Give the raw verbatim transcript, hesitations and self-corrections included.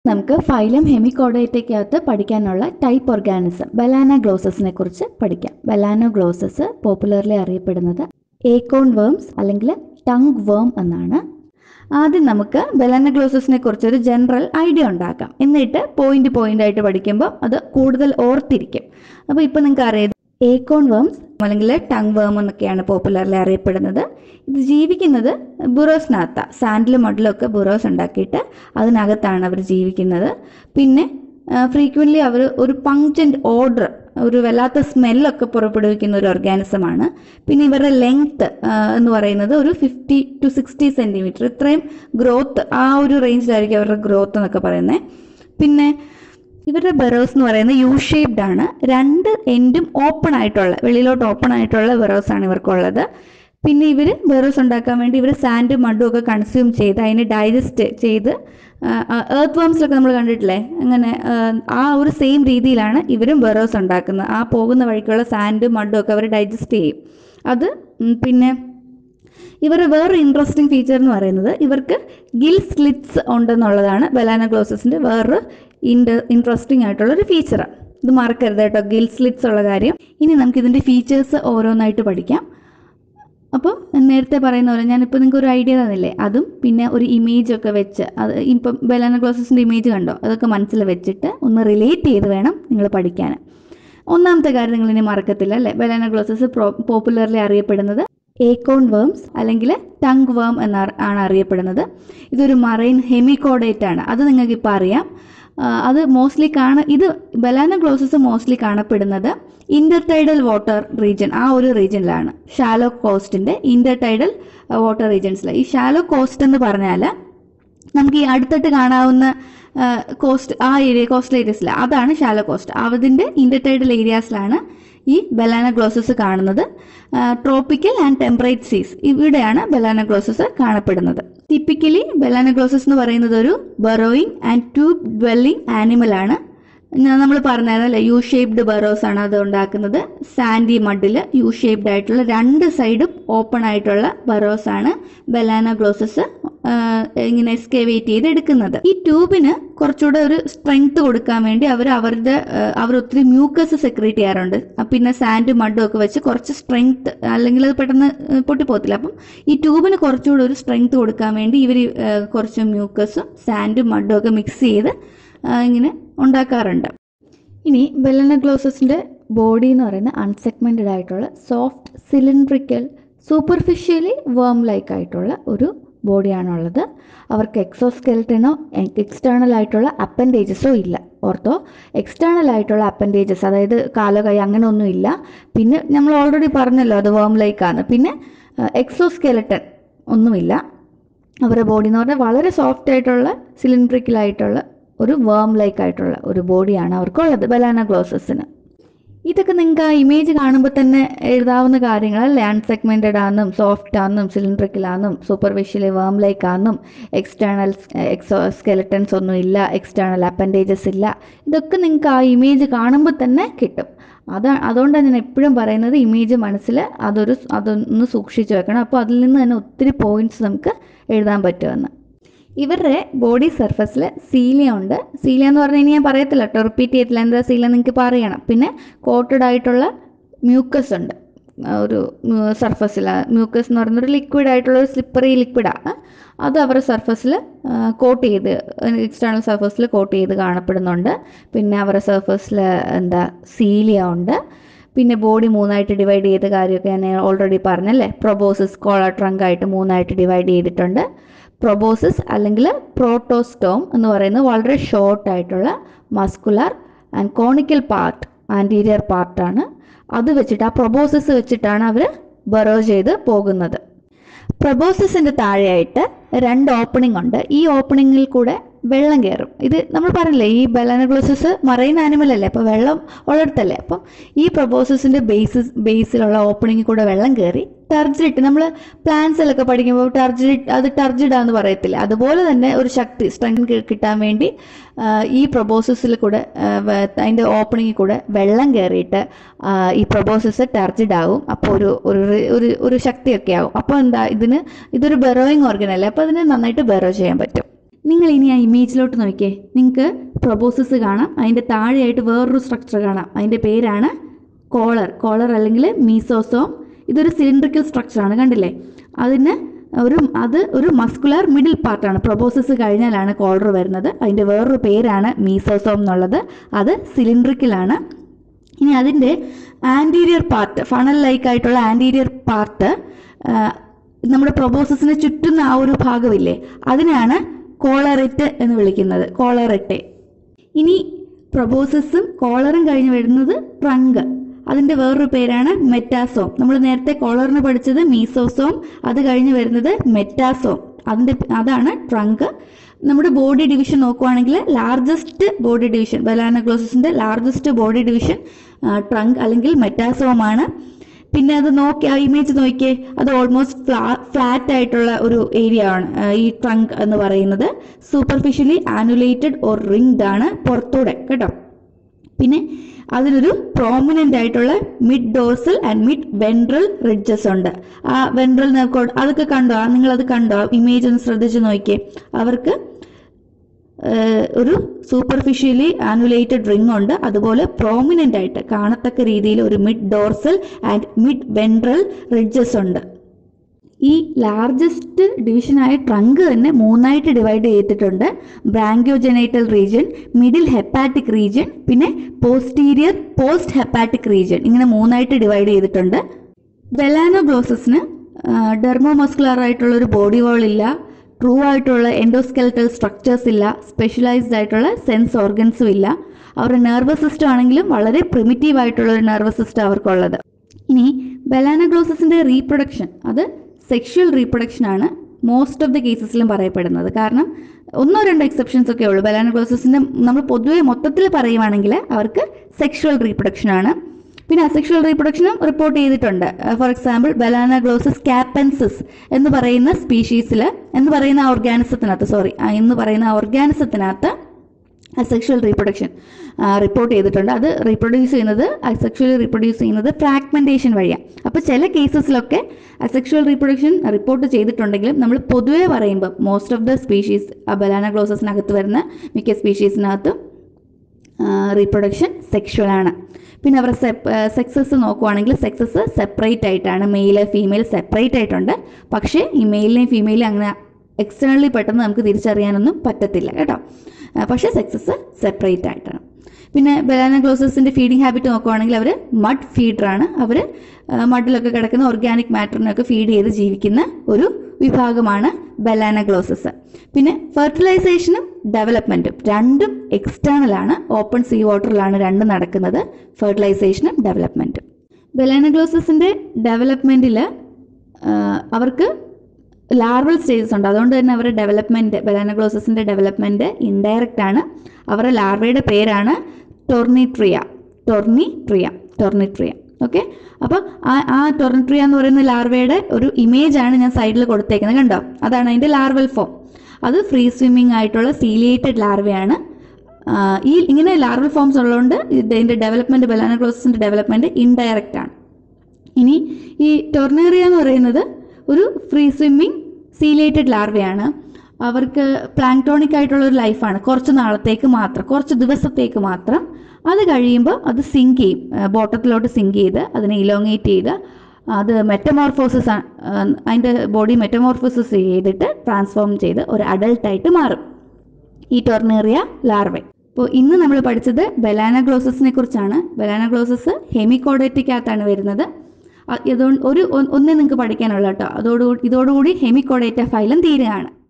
നമുക്ക് ഫൈലം ഹെമികോഡേറ്റയ്ക്കകത്ത് പഠിക്കാനുള്ള type organism ബലാനഗ്ലോസസിനെ കുറിച്ച് പഠിക്കാം. ബലാനഗ്ലോസസ് പോപ്പുലർലി അറിയപ്പെടുന്നത് ഏക്കോൺ വേംസ് അല്ലെങ്കിൽ ടങ് വേം എന്നാണ്. ആദ്യം നമുക്ക് ബലാനഗ്ലോസസിനെ കുറിച്ച് ഒരു ജനറൽ ഐഡിയ ഉണ്ടാക്കാം. എന്നിട്ട് പോയിന്റ് പോയിന്റ് ആയിട്ട് പഠിക്കുമ്പോൾ അത് കൂടുതൽ ഓർത്തിരിക്കും. അപ്പോൾ ഇപ്പോൾ നിങ്ങൾക്ക് അറിയാം ഏക്കോൺ വേംസ് അല്ലെങ്കിൽ ടങ് വേം എന്നൊക്കെയാണ് പോപ്പുലർലി അറിയപ്പെടുന്നത്. ഇത് ജീവിക്കുന്നത് ബുറോസിനകത്ത സാൻഡിലും മഡിലും ഒക്കെ ബുറോസ് ഉണ്ടാക്കിയിട്ട് അതിനകത്താണ് അവർ ജീവിക്കുന്നത്. പിന്നെ ഫ്രീക്വൻ്റ്ലി അവർ ഒരു പങ്ക്ചൻ്റ് ഓർഡർ, ഒരു വല്ലാത്ത സ്മെല്ലൊക്കെ പുറപ്പെടുവിക്കുന്ന ഒരു ഓർഗാനിസമാണ്. പിന്നെ ഇവരുടെ ലെങ്ത്ത് എന്ന് പറയുന്നത് ഒരു ഫിഫ്റ്റി ടു സിക്സ്റ്റി സെൻറ്റിമീറ്റർ, ഇത്രയും ഗ്രോത്ത്, ആ ഒരു റേഞ്ചിലായിരിക്കും അവരുടെ ഗ്രോത്ത് എന്നൊക്കെ പറയുന്നത്. പിന്നെ ഇവരുടെ ബറോസ് എന്ന് പറയുന്നത് യു ഷേപ്ഡ് ആണ്. രണ്ട് എൻഡും ഓപ്പൺ ആയിട്ടുള്ള, വെളിയിലോട്ട് ഓപ്പൺ ആയിട്ടുള്ള ബറോസ് ആണ് ഇവർക്കുള്ളത്. പിന്നെ ഇവർ ബറോസ് ഉണ്ടാക്കാൻ വേണ്ടി ഇവർ സാൻഡ് മഡും ഒക്കെ കൺസ്യൂം ചെയ്ത് അതിനെ ഡൈജസ്റ്റ് ചെയ്ത്, എർത്ത് വേംസിലൊക്കെ നമ്മൾ കണ്ടിട്ടില്ലേ, അങ്ങനെ ആ ഒരു സെയിം രീതിയിലാണ് ഇവരും ബറോസ് ഉണ്ടാക്കുന്നത്. ആ പോകുന്ന വഴിക്കുള്ള സാൻഡ് മഡും ഒക്കെ അവർ ഡൈജസ്റ്റ് ചെയ്യും. അത് പിന്നെ ഇവരുടെ വേറൊരു ഇൻട്രസ്റ്റിംഗ് ഫീച്ചർ എന്ന് പറയുന്നത് ഇവർക്ക് ഗിൽ സ്ലിറ്റ്സ് ഉണ്ടെന്നുള്ളതാണ് ബലാനഗ്ലോസസിൻ്റെ വേറൊരു ഇൻട്ര ഇൻട്രസ്റ്റിംഗ് ആയിട്ടുള്ളൊരു ഫീച്ചറാണ്. ഇത് മറക്കരുത് കേട്ടോ, ഗിൽ സ്ലിറ്റ്സ് ഉള്ള കാര്യം. ഇനി നമുക്ക് ഇതിൻ്റെ ഫീച്ചേഴ്സ് ഓരോന്നായിട്ട് പഠിക്കാം. അപ്പോൾ നേരത്തെ പറയുന്ന പോലെ ഞാനിപ്പോൾ നിങ്ങൾക്ക് ഒരു ഐഡിയ തന്നില്ലേ, അതും പിന്നെ ഒരു ഇമേജ് ഒക്കെ വെച്ച്, അത് ഇപ്പം ബലാനഗ്ലോസസിൻ്റെ ഇമേജ് കണ്ടോ, അതൊക്കെ മനസ്സിൽ വെച്ചിട്ട് ഒന്ന് റിലേറ്റ് ചെയ്ത് വേണം നിങ്ങൾ പഠിക്കാൻ. ഒന്നാമത്തെ കാര്യം നിങ്ങളിനി മറക്കത്തില്ല അല്ലേ, ബലാനഗ്ലോസസ് പോപ്പുലർലി അറിയപ്പെടുന്നത് ഏക്കോൺ വേംസ് അല്ലെങ്കിൽ ടങ് വേം എന്നാണ് ആണ് അറിയപ്പെടുന്നത്. ഇതൊരു മറൈൻ ഹെമികോഡേറ്റ് ആണ്, അത് നിങ്ങൾക്ക് ഇപ്പോൾ അറിയാം. അത് മോസ്റ്റ്ലി കാണ ഇത് ബലാനഗ്ലോസസ് മോസ്റ്റ്ലി കാണപ്പെടുന്നത് ഇന്റർടൈഡൽ വാട്ടർ റീജിയൻ, ആ ഒരു റീജിയനിലാണ്, ഷാലോ കോസ്റ്റിന്റെ ഇന്റർടൈഡൽ വാട്ടർ റീജിയൻസിൽ. ഈ ഷാലോ കോസ്റ്റ് എന്ന് പറഞ്ഞാൽ നമുക്ക് ഈ അടുത്തിട്ട് കാണാവുന്ന കോസ്റ്റ്, ആ ഏരിയ കോസ്റ്റൽ ഏരിയസിൽ, അതാണ് ഷാലോ കോസ്റ്റ്. അതിൻ്റെ ഇന്റർടൈഡൽ ഏരിയാസിലാണ് ഈ ബലാനഗ്ലോസസ് കാണുന്നത്. ട്രോപ്പിക്കൽ ആൻഡ് ടെമ്പറേറ്റ് സീസ്, ഇവിടെയാണ് ബലാനഗ്ലോസസ് കാണപ്പെടുന്നത്. ടിപ്പിക്കലി ബലാനഗ്ലോസസ് എന്ന് പറയുന്നത് ഒരു burrowing and tube dwelling animal ആണ്. നമ്മൾ പറഞ്ഞായിരുന്നല്ലേ, യു ഷേപ്ഡ് ബറോസ് ആണ് അത് ഉണ്ടാക്കുന്നത്. സാൻഡി മഡിൽ യു ഷേപ്ഡ് ആയിട്ടുള്ള രണ്ട് സൈഡും ഓപ്പൺ ആയിട്ടുള്ള ബറോസ് ആണ് ബലാനഗ്ലോസസ് ഇങ്ങനെ എക്സ്കേവേറ്റ് ചെയ്ത് എടുക്കുന്നത്. ഈ ട്യൂബിന് കുറച്ചുകൂടെ ഒരു സ്ട്രെങ്ത് കൊടുക്കാൻ വേണ്ടി അവർ അവരുടെ അവർ ഒത്തിരി മ്യൂക്കസ് സെക്രീറ്റ് ചെയ്യാറുണ്ട്. പിന്നെ സാൻഡ് മഡും ഒക്കെ വെച്ച് കുറച്ച് സ്ട്രെങ്ത്, അല്ലെങ്കിൽ അത് പെട്ടെന്ന് പൊട്ടിപ്പോകത്തില്ല. അപ്പം ഈ ട്യൂബിന് കുറച്ചുകൂടെ ഒരു സ്ട്രെങ്ത് കൊടുക്കാൻ വേണ്ടി ഇവർ കുറച്ച് മ്യൂക്കസും സാൻഡും മഡും ഒക്കെ മിക്സ് ചെയ്ത് ഇങ്ങനെ ഉണ്ടാക്കാറുണ്ട്. ഇനി ബലാനഗ്ലോസസിൻ്റെ ബോഡി എന്ന് പറയുന്ന അൺസെഗ്മെൻറ്റഡ് ആയിട്ടുള്ള soft cylindrical superficially worm like ആയിട്ടുള്ള ഒരു ബോഡിയാണുള്ളത്. അവർക്ക് എക്സോസ്കെൽറ്റനോ എക്സ്റ്റേണൽ ആയിട്ടുള്ള അപ്പൻഡേജസോ ഇല്ല. ഓർത്തോ, എക്സ്റ്റേണൽ ആയിട്ടുള്ള അപ്പൻഡേജസ്, അതായത് കാലോ കൈ അങ്ങനെ ഒന്നും ഇല്ല. പിന്നെ നമ്മൾ ഓൾറെഡി പറഞ്ഞല്ലോ അത് വേം ലൈക്കാണ്. പിന്നെ എക്സോസ്കെലട്ടൻ ഒന്നുമില്ല. അവരുടെ ബോഡി എന്ന് പറഞ്ഞാൽ വളരെ സോഫ്റ്റ് ആയിട്ടുള്ള സിലിണ്ട്രിക്കലായിട്ടുള്ള ഒരു വേം ലൈക്ക് ആയിട്ടുള്ള ഒരു ബോഡിയാണ് അവർക്കുള്ളത് ബലാനഗ്ലോസസിന്. ഇതൊക്കെ നിങ്ങൾക്ക് ആ ഇമേജ് കാണുമ്പോൾ തന്നെ എഴുതാവുന്ന കാര്യങ്ങളല്ലേ, അൺസെഗ്മെൻറ്റഡ് ആണെന്നും സോഫ്റ്റ് ആണെന്നും സിലിണ്ട്രിക്കൽ ആണെന്നും സൂപ്പർഫിഷ്യലി വേം ലൈക്ക് ആണെന്നും എക്സ്റ്റേണൽ എക്സോ സ്കെലറ്റൻസ് ഒന്നും ഇല്ല, എക്സ്റ്റേണൽ അപ്പൻഡേജസ് ഇല്ല. ഇതൊക്കെ നിങ്ങൾക്ക് ആ ഇമേജ് കാണുമ്പോൾ തന്നെ കിട്ടും. അതാ അതുകൊണ്ടാണ് ഞാൻ എപ്പോഴും പറയുന്നത് ഇമേജ് മനസ്സിൽ അതൊരു അതൊന്ന് സൂക്ഷിച്ച് വെക്കണം. അപ്പോൾ അതിൽ നിന്ന് തന്നെ ഒത്തിരി പോയിന്റ്സ് നമുക്ക് എഴുതാൻ പറ്റുമെന്ന്. ഇവരുടെ ബോഡി സർഫസിൽ സീലിയ ഉണ്ട്. സീലിയ എന്ന് പറഞ്ഞാൽ ഇനി ഞാൻ പറയത്തില്ല കേട്ടോ, റിപ്പീറ്റ് ചെയ്തില്ല എന്താ സീലിയ നിങ്ങൾക്ക് ഇപ്പോൾ അറിയണം. പിന്നെ കോട്ടഡ് ആയിട്ടുള്ള മ്യൂക്കസ് ഉണ്ട് ഒരു സർഫസിൽ. മ്യൂക്കസ് എന്ന് പറയുന്ന ഒരു ലിക്വിഡ് ആയിട്ടുള്ള ഒരു സ്ലിപ്പറി ലിക്വിഡാണ്. അത് അവരുടെ സർഫസിൽ കോട്ട് ചെയ്ത്, എക്സ്റ്റേണൽ സർഫസിൽ കോട്ട് ചെയ്ത് കാണപ്പെടുന്നുണ്ട്. പിന്നെ അവരുടെ സർഫസിൽ എന്താ സീലിയ ഉണ്ട്. പിന്നെ ബോഡി മൂന്നായിട്ട് ഡിവൈഡ് ചെയ്ത കാര്യമൊക്കെ ഞാൻ ഓൾറെഡി പറഞ്ഞല്ലേ, പ്രൊബോസിസ് കോളർ ട്രങ്ക് ആയിട്ട് മൂന്നായിട്ട് ഡിവൈഡ് ചെയ്തിട്ടുണ്ട്. പ്രൊബോസിസ് അല്ലെങ്കിൽ പ്രോട്ടോസ്റ്റോം എന്ന് പറയുന്നത് വളരെ ഷോർട്ട് ആയിട്ടുള്ള muscular and conical part, anterior പാർട്ടാണ്. അത് വെച്ചിട്ട്, ആ പ്രൊബോസിസ് വെച്ചിട്ടാണ് അവർ ബറോ ചെയ്ത് പോകുന്നത്. പ്രൊബോസിസിൻ്റെ താഴെയായിട്ട് രണ്ട് ഓപ്പണിംഗ് ഉണ്ട്. ഈ ഓപ്പണിങ്ങിൽ കൂടെ വെള്ളം കയറും. ഇത് നമ്മൾ പറഞ്ഞില്ലേ, ഈ ബലാനഗ്ലോസസ് മറൈൻ ആനിമൽ അല്ലേ, അപ്പോൾ വെള്ളം ഉള്ളിടത്തല്ലേ. അപ്പം ഈ പ്രൊബോസിസിൻ്റെ ബേസിസ് ബേസിലുള്ള ഓപ്പണിങ്ങിൽ കൂടെ വെള്ളം കയറി ടർജിഡ്, നമ്മൾ പ്ലാന്റ്സിലൊക്കെ പഠിക്കുമ്പോൾ ടർജിഡ്, അത് ടർജിഡാന്ന് പറയത്തില്ല, അതുപോലെ തന്നെ ഒരു ശക്തി സ്ട്രെങ്ത് കിട്ടാൻ വേണ്ടി ഈ പ്രൊബോസിസിൽ കൂടെ അതിൻ്റെ ഓപ്പണിങ്ങിൽ കൂടെ വെള്ളം കയറിയിട്ട് ഈ പ്രൊബോസിസ് ടർജിഡ് ആവും. അപ്പോൾ ഒരു ഒരു ഒരു ശക്തിയൊക്കെ ആവും. അപ്പോൾ എന്താ, ഇതിന് ഇതൊരു ബെറോയിങ് ഓർഗൻ അല്ലേ, അപ്പോൾ അതിന് നന്നായിട്ട് ബെറോ ചെയ്യാൻ പറ്റും. നിങ്ങൾ ഇനി ആ ഇമേജിലോട്ട് നോക്കിയേ, നിങ്ങൾക്ക് പ്രൊബോസിസ് കാണാം, അതിൻ്റെ താഴെയായിട്ട് വേറൊരു സ്ട്രക്ചർ കാണാം, അതിൻ്റെ പേരാണ് കോളർ. കോളർ അല്ലെങ്കിൽ മീസോസോം. ഇതൊരു സിലിണ്ടറിക്കൽ സ്ട്രക്ചറാണ്, കണ്ടില്ലേ? അതിന് ഒരു അത് ഒരു മസ്കുലർ മിഡിൽ പാർട്ടാണ്. പ്രൊബോസിസ് കഴിഞ്ഞാലാണ് കോളർ വരുന്നത്. അതിൻ്റെ വേറൊരു പേരാണ് മീസോസോം എന്നുള്ളത്. അത് സിലിണ്ടറിക്കലാണ്. ഇനി അതിൻ്റെ ആൻറ്റീരിയർ പാർട്ട്, ഫണൽ ലൈക്ക് ആയിട്ടുള്ള ആൻറ്റീരിയർ പാർട്ട്, നമ്മുടെ പ്രൊബോസിസിനെ ചുറ്റുന്ന ആ ഒരു ഭാഗമില്ലേ, അതിനാണ് കോളറെറ്റ് എന്ന് വിളിക്കുന്നത്, കോളറെറ്റെ. ഇനി പ്രൊബോസിസും കോളറും കഴിഞ്ഞ് വരുന്നത് ട്രങ്ക്. അതിൻ്റെ വേറൊരു പേരാണ് മെറ്റാസോം. നമ്മൾ നേരത്തെ കോളറിന് പഠിച്ചത് മീസോസോം, അത് കഴിഞ്ഞ് വരുന്നത് മെറ്റാസോം. അതിൻ്റെ അതാണ് ട്രങ്ക്. നമ്മുടെ ബോഡി ഡിവിഷൻ നോക്കുവാണെങ്കിൽ ലാർജസ്റ്റ് ബോഡി ഡിവിഷൻ, ബലാനഗ്ലോസസിൻ്റെ ലാർജസ്റ്റ് ബോഡി ഡിവിഷൻ ട്രങ്ക് അല്ലെങ്കിൽ മെറ്റാസോമാണ്. പിന്നെ അത് നോക്കി ആ ഇമേജ് നോക്കിയേ, അത് ഓൾമോസ്റ്റ് ഫ്ലാ ഫ്ലാറ്റ് ആയിട്ടുള്ള ഒരു ഏരിയ ആണ് ഈ ട്രങ്ക് എന്ന് പറയുന്നത്. സൂപ്പർഫിഷ്യലി ആനുലേറ്റഡ് ഓർ റിംഗ്ഡ് ആണ് പുറത്തൂടെ, കേട്ടോ. പിന്നെ അതിനൊരു പ്രോമിനൻ്റ് ആയിട്ടുള്ള mid dorsal and mid ventral ridges ഉണ്ട്. ആ വെൻട്രൽ നെർവ് അതൊക്കെ കണ്ടോ? നിങ്ങളത് കണ്ടോ? ഇമേജ് ഒന്ന് ശ്രദ്ധിച്ച് നോക്കിയേ. അവർക്ക് ഒരു സൂപ്പർഫിഷ്യലി ആനുലേറ്റഡ് റിംഗ് ഉണ്ട്, അതുപോലെ പ്രോമിനൻ്റ് ആയിട്ട് കാണത്തക്ക രീതിയിൽ ഒരു mid dorsal and mid ventral ridges ഉണ്ട്. ഈ ലാർജസ്റ്റ് ഡിവിഷനായ ട്രങ്ക് തന്നെ മൂന്നായിട്ട് ഡിവൈഡ് ചെയ്തിട്ടുണ്ട്. Branchiogenital region, middle hepatic region, പിന്നെ പോസ്റ്റീരിയർ പോസ്റ്റ് ഹെപ്പാറ്റിക് റീജിയൻ, ഇങ്ങനെ മൂന്നായിട്ട് ഡിവൈഡ് ചെയ്തിട്ടുണ്ട്. ബലാനോഗ്ലോസസിന് ഡെർമോമസ്കുലർ ആയിട്ടുള്ള ഒരു ബോഡി വാൾ ഇല്ല, ട്രൂ ആയിട്ടുള്ള എൻഡോസ്കെലറ്റൽ സ്ട്രക്ചേഴ്സ് ഇല്ല, സ്പെഷ്യലൈസ്ഡ് ആയിട്ടുള്ള സെൻസ് ഓർഗൻസും ഇല്ല. അവരുടെ നെർവസ് സിസ്റ്റം ആണെങ്കിലും വളരെ പ്രിമിറ്റീവ് ആയിട്ടുള്ള ഒരു നെർവസ് സിസ്റ്റം അവർക്കുള്ളത്. ഇനി ബലാനഗ്ലോസസിൻ്റെ റീപ്രൊഡക്ഷൻ, അത് സെക്ഷുവൽ റീപ്രൊഡക്ഷൻ ആണ് മോസ്റ്റ് ഓഫ് ദി കേസസിലും പറയപ്പെടുന്നത്. കാരണം ഒന്നോ രണ്ടോ എക്സെപ്ഷൻസ് ഒക്കെ ഉള്ളൂ. ബലാനഗ്ലോസസിൻ്റെ നമ്മൾ പൊതുവെ മൊത്തത്തിൽ പറയുവാണെങ്കിൽ അവർക്ക് സെക്ഷുവൽ റീപ്രൊഡക്ഷൻ ആണ്. പിന്നെ അസെക്ഷുവൽ റീപ്രൊഡക്ഷനും റിപ്പോർട്ട് ചെയ്തിട്ടുണ്ട്. ഫോർ എക്സാമ്പിൾ ബലാനഗ്ലോസസ് കാപ്പൻസിസ് എന്ന് പറയുന്ന സ്പീഷീസിൽ എന്ന് പറയുന്ന ഓർഗാനിസത്തിനകത്ത് സോറി എന്ന് പറയുന്ന ഓർഗാനിസത്തിനകത്ത് അസെക്ഷുവൽ റീപ്രൊഡക്ഷൻ റിപ്പോർട്ട് ചെയ്തിട്ടുണ്ട്. അത് റീപ്രൊഡ്യൂസ് ചെയ്യുന്നത് അസെക്ഷുവലി റീപ്രൊഡ്യൂസ് ചെയ്യുന്നത് ഫ്രാഗ്മെൻറ്റേഷൻ വഴിയാണ്. അപ്പോൾ ചില കേസസിലൊക്കെ അസെക്ഷുവൽ റീപ്രൊഡക്ഷൻ റിപ്പോർട്ട് ചെയ്തിട്ടുണ്ടെങ്കിലും നമ്മൾ പൊതുവെ പറയുമ്പോൾ മോസ്റ്റ് ഓഫ് ദ സ്പീഷീസ് ബലാനഗ്ലോസസിനകത്ത് വരുന്ന മിക്ക സ്പീഷീസിനകത്തും റീപ്രൊഡക്ഷൻ സെക്ഷുവൽ ആണ്. പിന്നെ അവരുടെ സെക്സസ് നോക്കുവാണെങ്കിൽ സെക്സസ് സെപ്പറേറ്റ് ആയിട്ടാണ്, മെയില് ഫീമെയിൽ സെപ്പറേറ്റ് ആയിട്ടുണ്ട്. പക്ഷേ ഈ മെയിലിനെയും ഫീമെയിലും അങ്ങനെ എക്സ്റ്റേണലി പെട്ടെന്ന് നമുക്ക് തിരിച്ചറിയാനൊന്നും പറ്റത്തില്ല, കേട്ടോ. പക്ഷേ സെക്സസ് സെപ്പറേറ്റ് ആയിട്ടാണ്. പിന്നെ ബലാനഗ്ലോസസിൻ്റെ ഫീഡിങ് ഹാബിറ്റ് നോക്കുവാണെങ്കിൽ അവർ മഡ് ഫീഡറാണ്. അവർ മഡിലൊക്കെ കിടക്കുന്ന ഓർഗാനിക് മാറ്ററിനൊക്കെ ഫീഡ് ചെയ്ത് ജീവിക്കുന്ന ഒരു വിഭാഗമാണ് ബലാനഗ്ലോസസ്. പിന്നെ ഫെർട്ടിലൈസേഷനും ഡെവലപ്മെൻറ്റും രണ്ടും എക്സ്റ്റേണൽ ആണ്. ഓപ്പൺ സീ വാട്ടറിലാണ് രണ്ടും നടക്കുന്നത്, ഫെർട്ടിലൈസേഷനും ഡെവലപ്മെൻറ്റും. ബലാനഗ്ലോസസിൻ്റെ ഡെവലപ്മെൻറ്റിൽ അവർക്ക് ലാർവൽ സ്റ്റേജസ് ഉണ്ട്. അതുകൊണ്ട് തന്നെ അവരുടെ ഡെവലപ്മെൻറ്റ് ബലാനഗ്ലോസസിൻ്റെ ഡെവലപ്മെൻറ്റ് ഇൻഡയറക്റ്റ് ആണ്. അവരുടെ ലാർവയുടെ പേരാണ് ടൊർണിട്രിയ ടൊർണിട്രിയ ടൊർണിട്രിയ ഓക്കെ. അപ്പോൾ ആ ആ ടൊർണിട്രിയ എന്ന് പറയുന്ന ലാർവയുടെ ഒരു ഇമേജ് ആണ് ഞാൻ സൈഡിൽ കൊടുത്തേക്കുന്നത്, കണ്ടോ? അതാണ് അതിൻ്റെ ലാർവൽ ഫോം. അത് ഫ്രീ സ്വിമ്മിങ് ആയിട്ടുള്ള സീലിയേറ്റഡ് ലാർവയാണ്. ഈ ഇങ്ങനെ ലാർവൽ ഫോംസ് ഉള്ളതുകൊണ്ട് ഇതിൻ്റെ ഡെവലപ്മെൻറ്റ് ബലാനഗ്ലോസസിൻ്റെ ഡെവലപ്മെൻറ്റ് ഇൻഡയറക്റ്റ് ആണ്. ഇനി ഈ ടൊർണേറിയ എന്ന് പറയുന്നത് ഒരു ഫ്രീ സ്വിമ്മിങ് സീലിയേറ്റഡ് ലാർവയാണ്. അവർക്ക് പ്ലാങ്ക്ടോണിക് ആയിട്ടുള്ള ഒരു ലൈഫാണ്, കുറച്ച് നാളത്തേക്ക് മാത്രം, കുറച്ച് ദിവസത്തേക്ക് മാത്രം. അത് കഴിയുമ്പോൾ അത് സിങ്ക് ചെയ്യും, ബോട്ടത്തിലോട്ട് സിങ്ക് ചെയ്ത് അതിനെ ഇലോങ്ങേറ്റ് ചെയ്ത് അത് മെറ്റമോർഫോസിസ്, അതിൻ്റെ ബോഡി മെറ്റമോർഫോസിസ് ചെയ്തിട്ട് ട്രാൻസ്ഫോം ചെയ്ത് ഒരു അഡൾട്ടായിട്ട് മാറും ഈ ടൊർണേറിയ ലാർവെ. അപ്പോൾ ഇന്ന് നമ്മൾ പഠിച്ചത് ബലാനഗ്ലോസസിനെ കുറിച്ചാണ്. ബലാനഗ്ലോസസ് ഹെമികോഡേറ്റയ്ക്കകത്താണ് വരുന്നത്. ഇതുകൊണ്ട് ഒരു ഒന്നേ നിങ്ങൾക്ക് പഠിക്കാനുള്ള കേട്ടോ. അതോടുകൂടി ഇതോടുകൂടി ഹെമികോഡേറ്റ ഫൈലം തീരുകയാണ്.